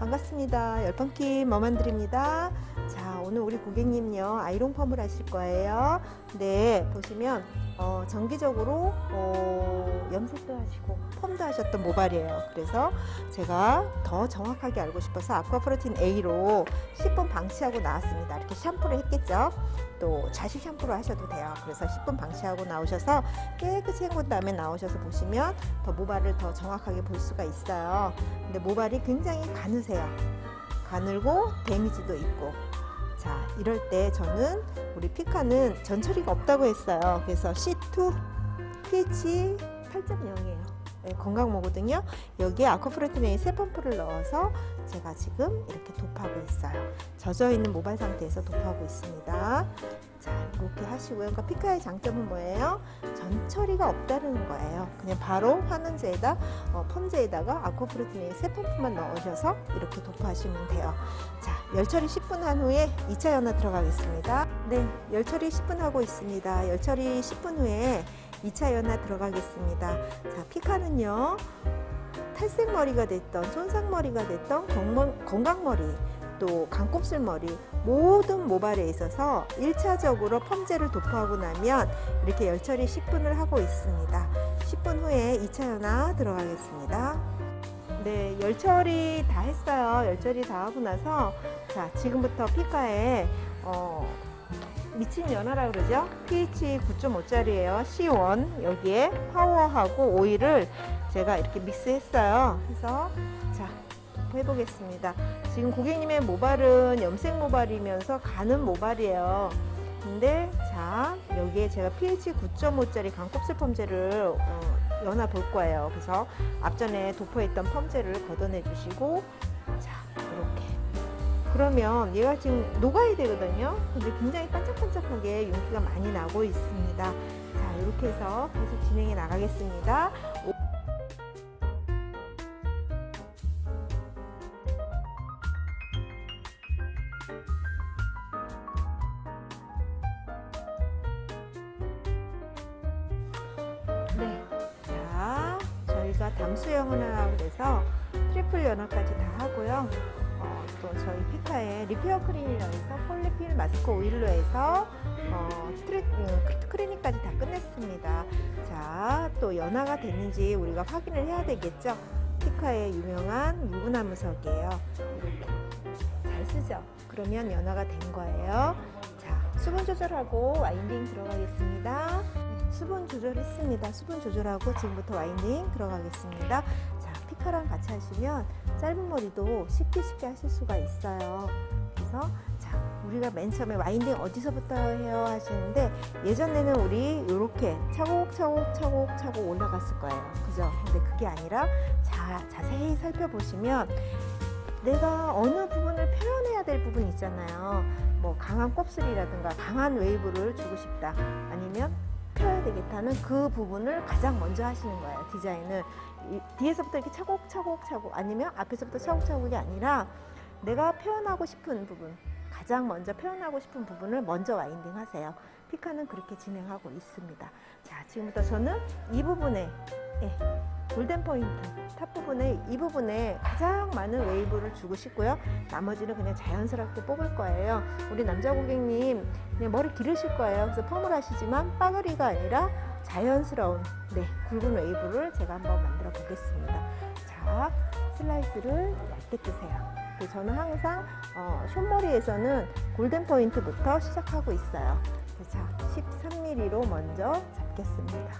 반갑습니다. 열번킴 머만드립니다. 자, 오늘 우리 고객님요 아이롱 펌을 하실 거예요. 네, 보시면 정기적으로 염색도 하시고 펌도 하셨던 모발이에요. 그래서 제가 더 정확하게 알고 싶어서 아쿠아프로틴 A로 10분 방치하고 나왔습니다. 이렇게 샴푸를 했겠죠. 또 자식 샴푸로 하셔도 돼요. 그래서 10분 방치하고 나오셔서 깨끗이 헹군 다음에 나오셔서 보시면 더 모발을 더 정확하게 볼 수가 있어요. 근데 모발이 굉장히 가느세요. 가늘고 데미지도 있고. 자, 이럴 때 저는 우리 피카는 전처리가 없다고 했어요. 그래서 C2 pH 8.0이에요. 네, 건강모거든요. 여기에 아쿠아프로틴 A 새 펌프를 넣어서 제가 지금 이렇게 도포하고 있어요. 젖어있는 모발 상태에서 도포하고 있습니다. 자, 이렇게 하시고요. 그러니까 피카의 장점은 뭐예요? 전처리가 없다는 거예요. 그냥 바로 환원제에다 펌제에다가 아쿠아프로틴 A 새 펌프만 넣으셔서 이렇게 도포하시면 돼요. 자, 열처리 10분 한 후에 2차 연화 들어가겠습니다. 네, 열처리 10분 하고 있습니다. 열처리 10분 후에 2차 연화 들어가겠습니다. 자, 피카는요 탈색머리가 됐던 손상머리가 됐던 건강머리 또 강곱슬머리 모든 모발에 있어서 1차적으로 펌제를 도포하고 나면 이렇게 열처리 10분을 하고 있습니다. 10분 후에 2차 연화 들어가겠습니다. 네, 열처리 다 했어요. 열처리 다 하고 나서 자, 지금부터 피카에 미친 연화라 그러죠. pH 9.5짜리예요. C1 여기에 파워하고 오일을 제가 이렇게 믹스했어요. 그래서 자, 도포해 보겠습니다. 지금 고객님의 모발은 염색 모발이면서 가는 모발이에요. 근데 자, 여기에 제가 pH 9.5짜리 강곱슬 펌제를 연화 볼 거예요. 그래서 앞전에 도포했던 펌제를 걷어내 주시고 자, 이렇게 그러면 얘가 지금 녹아야 되거든요. 근데 굉장히 반짝반짝하게 윤기가 많이 나고 있습니다. 자, 이렇게 해서 계속 진행해 나가겠습니다. 네, 자, 저희가 담수 연화라고 해서 트리플 연화까지 다 하고요. 또 저희 피카에 리페어 크림이라 해서 폴리필 마스크 오일로 해서 크리닉까지 다 끝냈습니다. 자, 또 연화가 됐는지 우리가 확인을 해야 되겠죠. 피카의 유명한 물구나무석이에요. 이렇게 잘 쓰죠. 그러면 연화가 된 거예요. 자, 수분 조절하고 와인딩 들어가겠습니다. 수분 조절했습니다. 수분 조절하고 지금부터 와인딩 들어가겠습니다. 자, 피카랑 같이 하시면 짧은 머리도 쉽게 하실 수가 있어요. 그래서 자, 우리가 맨 처음에 와인딩 어디서부터 해요 하시는데 예전에는 우리 이렇게 차곡차곡 올라갔을 거예요. 그죠? 근데 그게 아니라 자세히 살펴보시면 내가 어느 부분을 표현해야 될 부분 있잖아요. 뭐 강한 곱슬이라든가 강한 웨이브를 주고 싶다. 아니면 펴야 되겠다는 그 부분을 가장 먼저 하시는 거예요. 디자인을 뒤에서부터 이렇게 차곡차곡 아니면 앞에서부터 차곡차곡이 아니라 내가 표현하고 싶은 부분, 가장 먼저 표현하고 싶은 부분을 먼저 와인딩 하세요. 피카는 그렇게 진행하고 있습니다. 자, 지금부터 저는 이 부분에 골든 포인트 탑 부분에 이 부분에 가장 많은 웨이브를 주고 싶고요. 나머지는 그냥 자연스럽게 뽑을 거예요. 우리 남자 고객님 그냥 머리 기르실 거예요. 그래서 펌을 하시지만 빠그리가 아니라 자연스러운 굵은 웨이브를 제가 한번 만들어 보겠습니다. 자, 슬라이스를 얇게 뜨세요. 저는 항상 숏머리에서는 골든 포인트부터 시작하고 있어요. 자, 13mm로 먼저 잡겠습니다.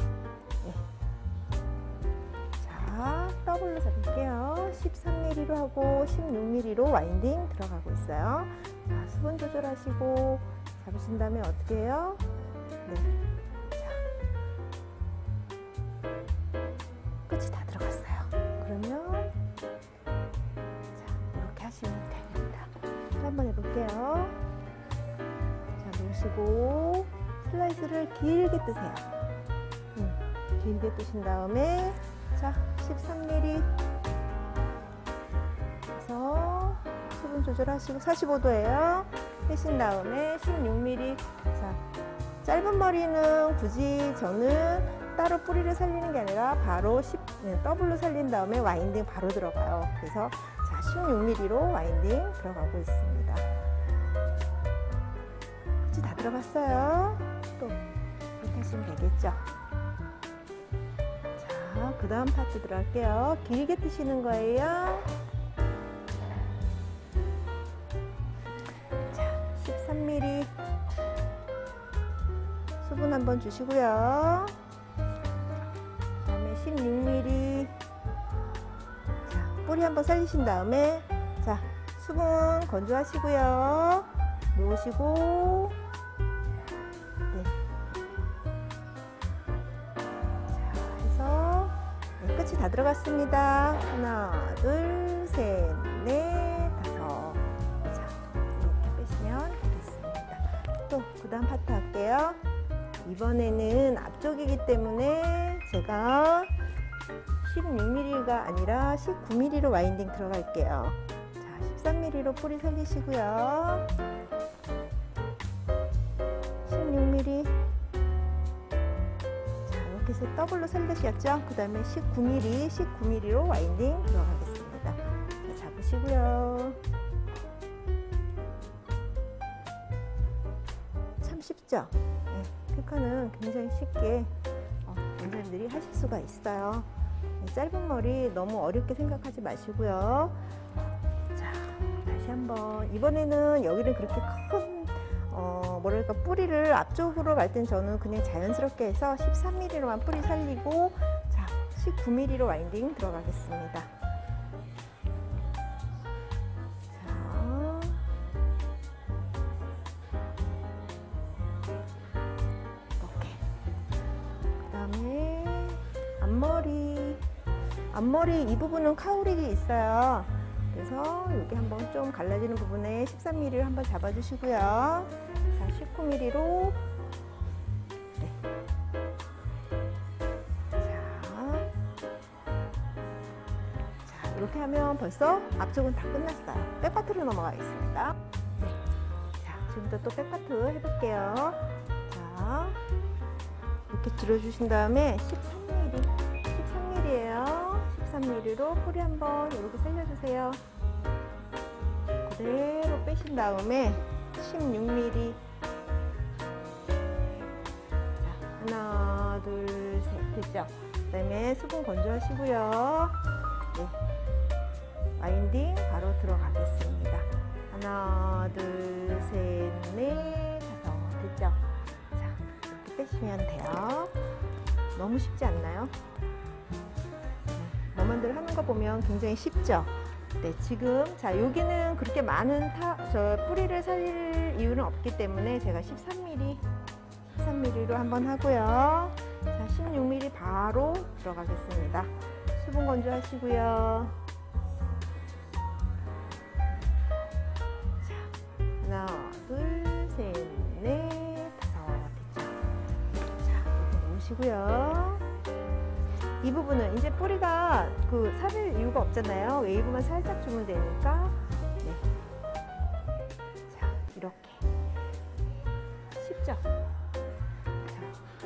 더블로 잡을게요. 13mm로 하고 16mm로 와인딩 들어가고 있어요. 자, 수분 조절하시고 잡으신 다음에 어떻게 해요? 네. 자, 끝이 다 들어갔어요. 그러면 자, 이렇게 하시면 됩니다. 또 한번 해볼게요. 자, 놓으시고 슬라이스를 길게 뜨세요. 길게 뜨신 다음에 자, 13mm 그래서 수분 조절하시고 45도예요. 빼신 다음에 16mm. 자, 짧은 머리는 굳이 저는 따로 뿌리를 살리는 게 아니라 바로 더블로 살린 다음에 와인딩 바로 들어가요. 그래서 자, 16mm로 와인딩 들어가고 있습니다. 끝이 다 들어갔어요. 또 이렇게 하시면 되겠죠. 자, 그 다음 파트 들어갈게요. 길게 뜨시는 거예요. 자, 13mm 수분 한번 주시고요. 그 다음에 16mm. 자, 뿌리 한번 살리신 다음에, 자, 수분 건조하시고요. 놓으시고, 네. 자, 해서, 네, 끝이 다 들어갔습니다. 하나, 둘, 셋, 넷, 다섯. 자, 이렇게 빼시면 되겠습니다. 또, 그 다음 파트 할게요. 이번에는 앞쪽이기 때문에 제가 16mm가 아니라 19mm로 와인딩 들어갈게요. 자, 13mm로 뿌리 살리시고요. 16mm. 자, 이렇게 해서 더블로 살리셨죠? 그 다음에 19mm로 와인딩 들어가겠습니다. 자, 잡으시고요. 참 쉽죠? 네, 피카는 굉장히 쉽게 원장님들이 하실 수가 있어요. 짧은 머리 너무 어렵게 생각하지 마시고요. 자, 다시 한번. 이번에는 여기는 그렇게 큰 뭐랄까 뿌리를 앞쪽으로 갈 땐 저는 그냥 자연스럽게 해서 13mm로만 뿌리 살리고, 자, 19mm로 와인딩 들어가겠습니다. 자, 이렇게. 그 다음에 앞머리 이 부분은 카울이 있어요. 그래서 여기 한번 좀 갈라지는 부분에 13mm를 한번 잡아주시고요. 자, 19mm로. 네. 자, 이렇게 하면 벌써 앞쪽은 다 끝났어요. 백파트로 넘어가겠습니다. 네. 자, 지금부터 또 백파트 해볼게요. 자, 이렇게 들어주신 다음에 13mm예요. 13mm로 뿌리 한번 이렇게 살려주세요. 그대로 빼신 다음에 16mm. 자, 하나, 둘, 셋. 됐죠? 그 다음에 수분 건조하시고요. 네. 와인딩 바로 들어가겠습니다. 하나, 둘, 셋, 넷, 다섯. 됐죠? 자, 이렇게 빼시면 돼요. 너무 쉽지 않나요? 머만들 하는 거 보면 굉장히 쉽죠? 네, 지금 자, 여기는 그렇게 많은 뿌리를 살릴 이유는 없기 때문에 제가 13mm로 한번 하고요. 자, 16mm 바로 들어가겠습니다. 수분 건조하시고요. 자, 하나, 둘, 셋, 넷, 다섯. 됐죠? 자, 이렇게 놓으시고요. 이 부분은 이제 뿌리가 살릴 이유가 없잖아요. 웨이브만 살짝 주면 되니까. 네. 자, 이렇게. 쉽죠? 자,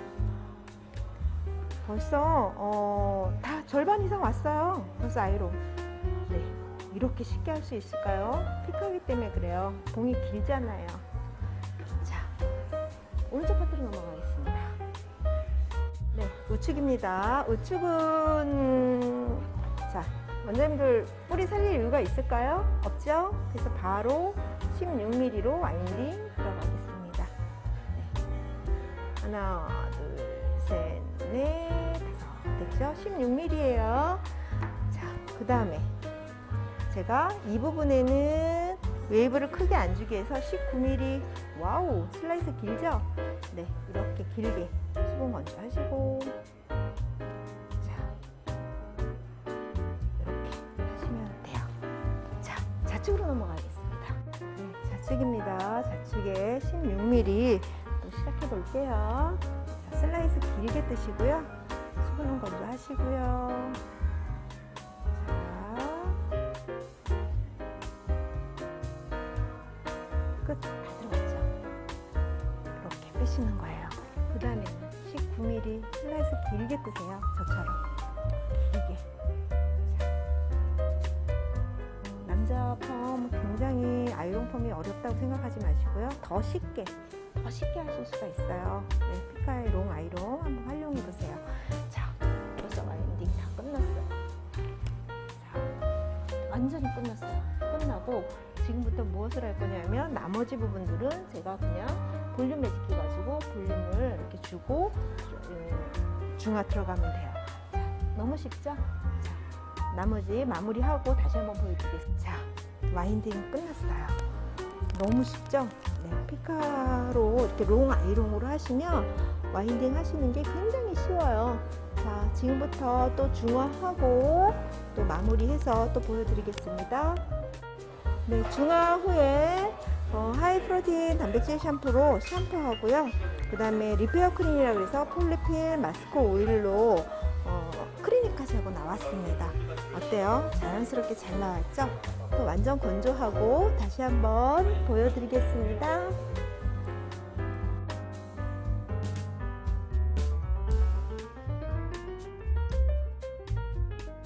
벌써 다 절반 이상 왔어요. 벌써 아이롱. 네. 이렇게 쉽게 할 수 있을까요? 피카기 때문에 그래요. 봉이 길잖아요. 자, 오른쪽 파트로 넘어가겠습니다. 네, 우측입니다. 우측은, 자, 원장님들 뿌리 살릴 이유가 있을까요? 없죠? 그래서 바로 16mm로 와인딩 들어가겠습니다. 네. 하나, 둘, 셋, 넷, 다섯. 됐죠? 16mm예요. 자, 그 다음에 제가 이 부분에는 웨이브를 크게 안 주기 위해서 19mm. 와우, 슬라이스 길죠? 네, 이렇게 길게 수분 건조하시고, 자, 이렇게 하시면 돼요. 자, 좌측으로 넘어가겠습니다. 네, 좌측입니다. 좌측에 16mm 또 시작해 볼게요. 자, 슬라이스 길게 뜨시고요. 수분은 건조하시고요. 끝 다 들어갔죠? 이렇게 빼시는 거예요. 그 다음에는 19mm 슬라이스 길게 뜨세요. 저처럼 길게. 자, 남자 펌 굉장히 아이롱 펌이 어렵다고 생각하지 마시고요. 더 쉽게 하실 수가 있어요. 네, 피카의 롱 아이롱 한번 활용해 보세요. 자, 벌써 와인딩 다 끝났어요. 자, 완전히 끝났어요. 끝나고 지금부터 무엇을 할 거냐면 나머지 부분들은 제가 그냥 볼륨 매직기 가지고 볼륨을 이렇게 주고 중화 들어가면 돼요. 자, 너무 쉽죠? 자, 나머지 마무리하고 다시 한번 보여드리겠습니다. 자, 와인딩 끝났어요. 너무 쉽죠? 네, 피카로 이렇게 롱 아이롱으로 하시면 와인딩 하시는 게 굉장히 쉬워요. 자, 지금부터 또 중화하고 또 마무리해서 또 보여드리겠습니다. 네, 중화 후에 하이 프로틴 단백질 샴푸로 샴푸하고요. 그 다음에 리페어 크림이라고 해서 폴리필 마스크 오일로 크리닉까지 하고 나왔습니다. 어때요? 자연스럽게 잘 나왔죠? 또 완전 건조하고 다시 한번 보여드리겠습니다.